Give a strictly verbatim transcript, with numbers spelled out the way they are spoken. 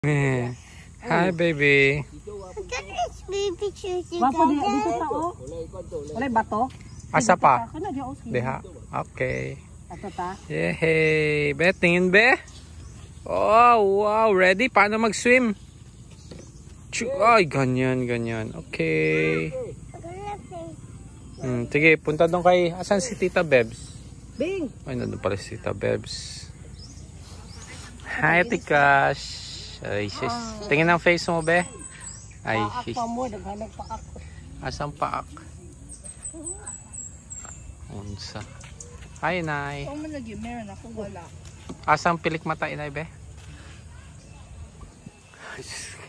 Eh. Hi, baby. Baby shoes you Wapo di dito ta o. Walay bato. Asa pa? Kana di o. Deha. Okay. Ato ta. Yay! Be, tingin be. Oh, wow. Ready? Paano mag-swim? Chu- Ay, ganyan, ganyan. Okay. Hmm, sige, punta doon kay... Asan si Tita Bebs? Bing. Ay, nandun pala si Tita Bebs. Hi, Tikash. Ay, sis. Tingin ang face mo, be. Ay, sis. Apa mo daghanag pa ako. Asang paak? Unsa. Hi, Nay. Kung man lagi meron ako wala. Asang pilik mata, Inay, be?